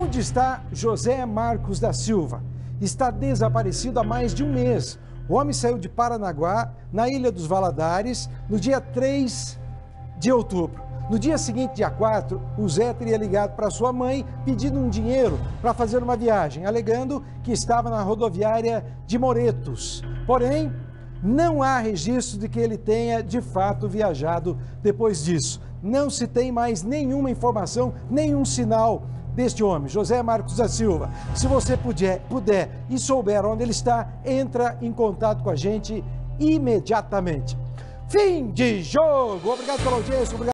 Onde está José Marcos da Silva? Está desaparecido há mais de um mês. O homem saiu de Paranaguá, na Ilha dos Valadares, no dia 3 de outubro. No dia seguinte, dia 4, o Zé teria ligado para sua mãe pedindo um dinheiro para fazer uma viagem, alegando que estava na rodoviária de Moretos. Porém, não há registro de que ele tenha de fato viajado depois disso. Não se tem mais nenhuma informação, nenhum sinal deste homem, José Marcos da Silva. Se você puder e souber onde ele está, entra em contato com a gente imediatamente. Fim de jogo! Obrigado pela audiência, obrigado.